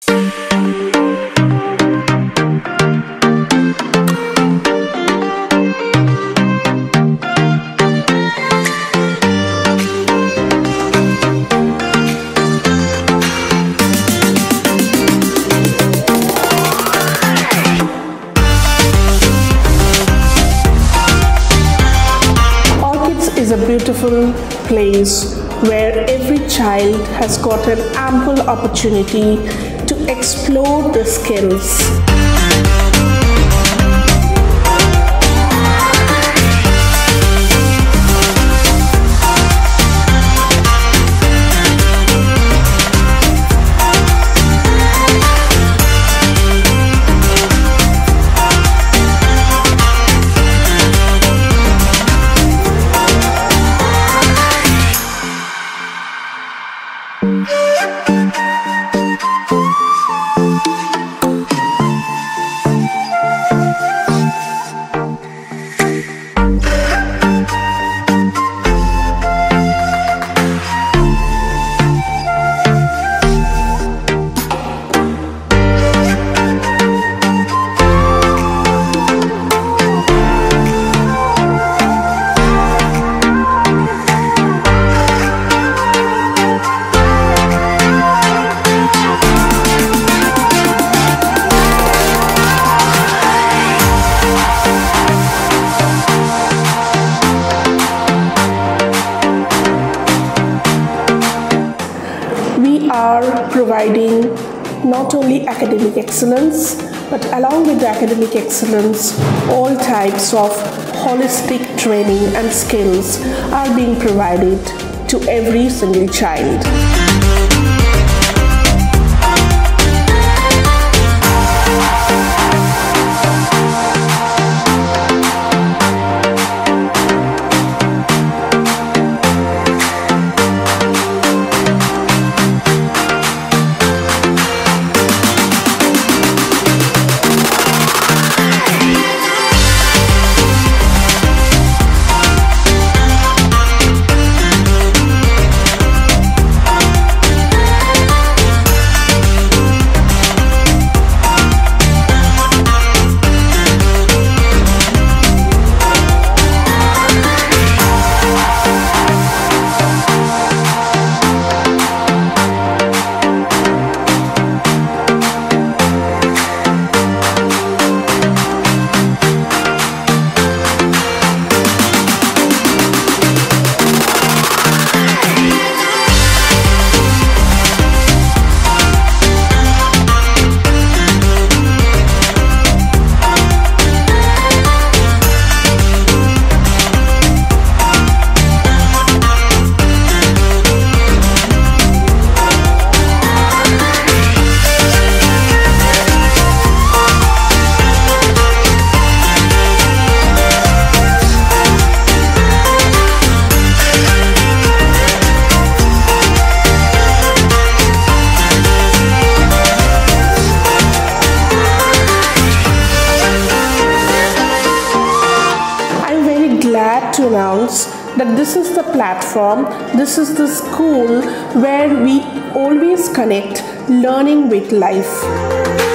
Is a beautiful place where every child has got an ample opportunity to explore the skills. We are providing not only academic excellence, but along with the academic excellence, all types of holistic training and skills are being provided to every single child. Glad to announce that this is the platform, this is the school where we always connect learning with life.